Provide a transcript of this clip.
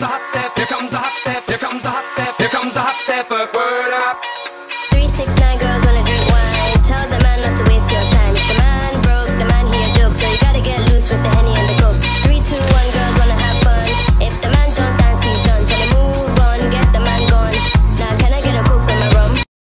the hot step, here comes the hot step, here comes the hot step, here comes the hot step, word up. 369